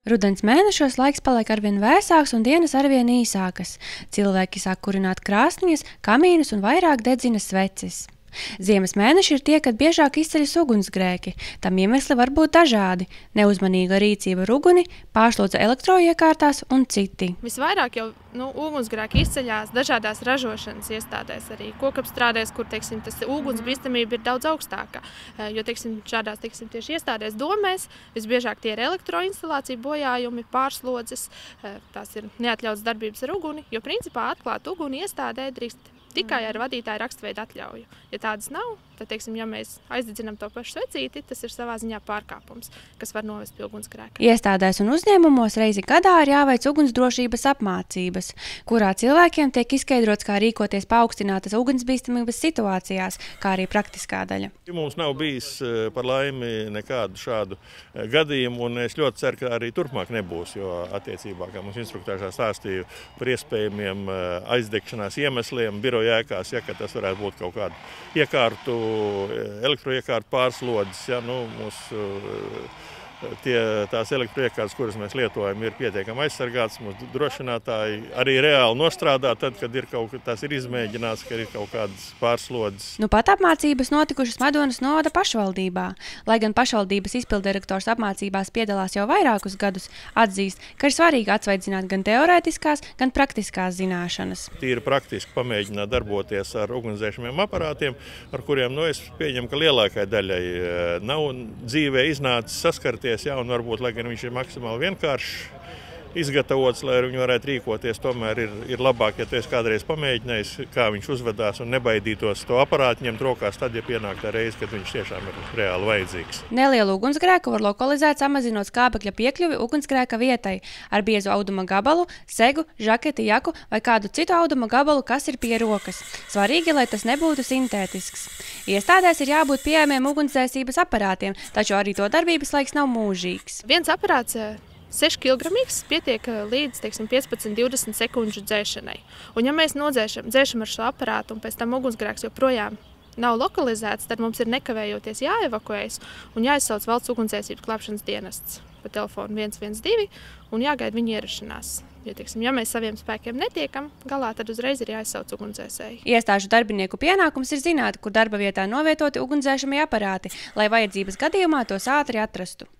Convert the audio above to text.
Rudens mēnešos laiks paliek arvien vēsāks un dienas arvien īsākas. Cilvēki sāk kurināt krāsniņas, kamīnus un vairāk dedzina sveces. Ziemas mēneši ir tie, kad biežāk izceļas ugunsgrēki. Tam iemesli var būt dažādi – neuzmanīga rīcība ar uguni, pārslodze elektroiekārtās un citi. Visvairāk jau ugunsgrēki izceļās dažādās ražošanas iestādēs, arī kokapstrādēs, kur tas ugunsbīstamība ir daudz augstāka. Jo šādās tieši iestādēs domēs visbiežāk tie ir elektroinstalācija bojājumi, pārslodzes, tās ir neatļautas darbības ar uguni, jo principā atklāt uguni iestādē drīkst tikai ar vadītāja rakstveida atļauju. Ja tādas nav, tad, ja mēs aizdedzinām to pašu svecīti, tas ir savā ziņā pārkāpums, kas var novest pie ugunsgrēka. Iestādēs un uzņēmumos reizi gadā ir jāveic ugunsdrošības apmācības, kurā cilvēkiem tiek izskaidrots, kā rīkoties paaugstinātas ugunsbīstamības situācijās, kā arī praktiskā daļa. Mums nav bijis par laimi nekādu šādu gadījumu, un es ļoti ceru, ka arī turpmāk nebūs, jo attiecībā, kā mums instruktāžā stāstīja par iespējamiem aizdegšanās iemesliem, biroja ēkās, ka tas varētu būt kaut kādu iekārtu, elektroiekārtu pārslodzes, tās elektroiekārtas, kuras mēs lietojam, ir pietiekami aizsargātas, mūsu drošinātāji arī reāli nostrādā tad, kad tas ir izmēģināts, ka ir kaut kādas pārslodzes. Pat apmācības notikušas Madonas novada pašvaldībā. Lai gan pašvaldības izpilddirektors apmācībās piedalās jau vairākus gadus, atzīst, ka ir svarīgi atsvaidzināt gan teorētiskās, gan praktiskās zināšanas. Tīri praktiski pamēģināt darboties ar ugunsdzēšamiem aparātiem, ar kuriem, es pieņemu, ka lielākai daļai nav dzīvē iznācis saskarties. Un varbūt, lai gan viņš ir maksimāli vienkārši izgatavots, lai viņi varētu rīkoties, tomēr ir labāk, ja tu esi kādreiz pamēģinājis, kā viņš uzvedās un nebaidītos to aparātu ņemt rokās tad, ja pienāk tā reize, kad viņš tiešām ir reāli vajadzīgs. Nelielu ugunsgrēku var lokalizēt, samazinot skābekļa piekļuvi ugunsgrēka vietai ar biezu auduma gabalu, segu, žaketi, jaku vai kādu citu auduma gabalu, kas ir pie rokas. Svarīgi, lai tas nebūtu sintētisks. Iestādēs ir jābūt pieejamiem ugunsdzēsības aparātiem, taču arī to darbības laiks nav mūžīgs. Viens aparāts 6 kg pietiek līdz 15–20 sekundžu dzēšanai. Un ja mēs dzēšam ar šo aparātu un pēc tam ugunsgrēks joprojām nav lokalizēts, tad mums ir nekavējoties jāevakuējas un jāizsauc valsts ugunsdzēsības glābšanas dienests pa telefonu 112 un jāgaida viņa ierašanās. Jo, ja mēs saviem spēkiem netiekam galā, tad uzreiz ir jāizsauc ugunsdzēsēji. Iestāžu darbinieku pienākums ir zināt, kur darba vietā novietoti ugunsdzēšamie aparāti, lai vajadzības gadījumā tos ātri atrastu.